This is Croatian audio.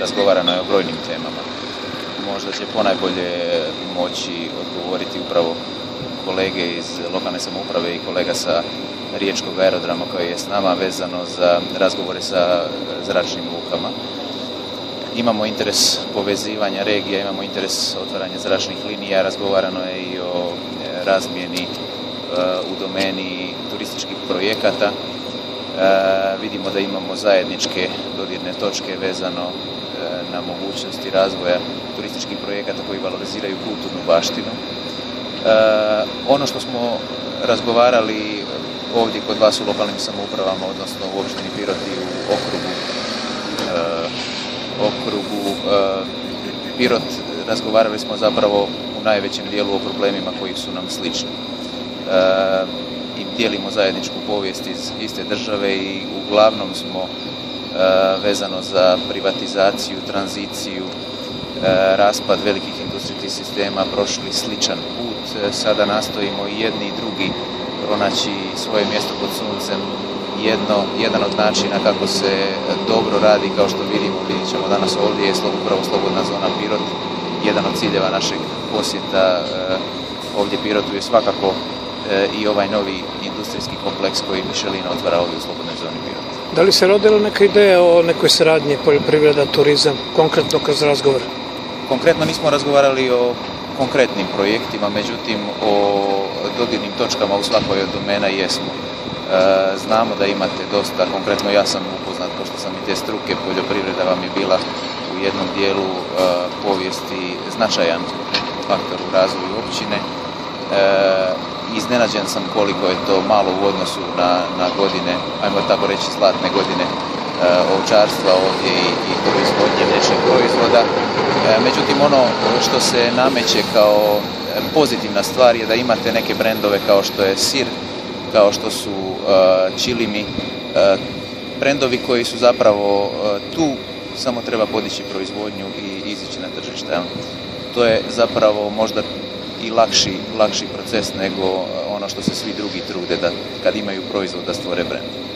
razgovarano je o brojnim temama. Možda će ponajbolje moći odgovoriti upravo kolege iz lokalne samouprave i kolega sa riječkog aerodroma koji je s nama vezano za razgovore sa zračnim lukama. Imamo interes povezivanja regija, imamo interes otvaranja zračnih linija, razgovarano je i o razmjeni u domeni turističkih projekata. Vidimo da imamo zajedničke dodirne točke vezano na mogućnosti razvoja turističkih projekata koji valoriziraju kulturnu baštinu. Ono što smo razgovarali ovdje kod vas u lokalnim samoupravama, odnosno u opštini Pirot i u okrugu Pirot, razgovarali smo zapravo u najvećem dijelu o problemima koji su nam slični. I dijelimo zajedničku povijest iz iste države i uglavnom smo vezano za privatizaciju, tranziciju, raspad velikih industrijskih sistema prošli sličan put. Sada nastojimo i jedni i drugi pronaći svoje mjesto pod suncem. Jedan od načina kako se dobro radi, kao što vidjet ćemo danas ovdje, je upravo slobodna zona Pirot. Jedan od ciljeva našeg posjeta ovdje Pirotu je svakako i ovaj novi industrijski kompleks koji Michelin otvara ovdje u slobodnoj zoni Pirot. Da li se rodila neka ideja o nekoj saradnji poljoprivreda, turizam, konkretno kroz razgovor? Konkretno nismo razgovarali o konkretnim projektima, međutim o dodirnim točkama u svakoj od domena jesmo. Znamo da imate dosta, konkretno ja sam upoznat, pošto sam i te struke, poljoprivreda vam je bila u jednom dijelu povijesti značajan faktor u razvoju općine. Iznenađen sam koliko je to malo u odnosu na godine, ajmo tako reći, zlatne godine ovčarstva ovdje i proizvodnje mliječnih proizvoda. Međutim, ono što se nameće kao pozitivna stvar je da imate neke brendove kao što je sir, kao što su čilimi, brendovi koji su zapravo tu, samo treba podići proizvodnju i izići na tržište. To je zapravo možda i lakši proces nego ono što se svi drugi trude da kad imaju proizvod da stvore brend.